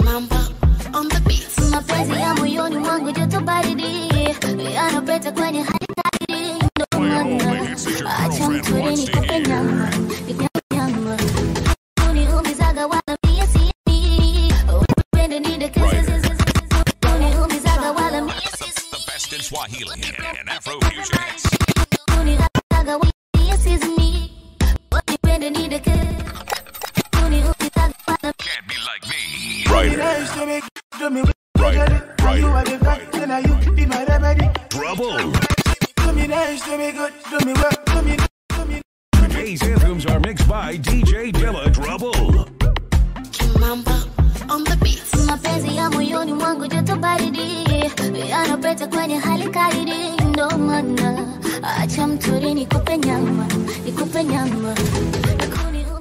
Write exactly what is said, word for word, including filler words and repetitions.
Kimamba on the beat. Mapenzi ya moyoni mwangu joto baridi, yanapeta kwenye hali baridi. Ndo maana acha mtori nikupe nyama, nyama. Uniumizaga wala mie si mimi, unipende nidekeze. Uniumizaga wala mie si mimi. The best in Swahili and Afro fusion hits. Uniumizaga wala mie si mimi, unipende nidekeze. Uniumizaga wala Can't be like me. Right. Right. Right. Right. Trouble. Do me nice, do me good, do me well, do me, do me. Today's anthems are mixed by D J Dilla Trouble. Kimamba on the beat. mapenzi ya moyoni mwangu joto baridi, yanapeta kwenye hali kaidi. Ndo maana acha mtori nikupe nyama, nikupe nyama.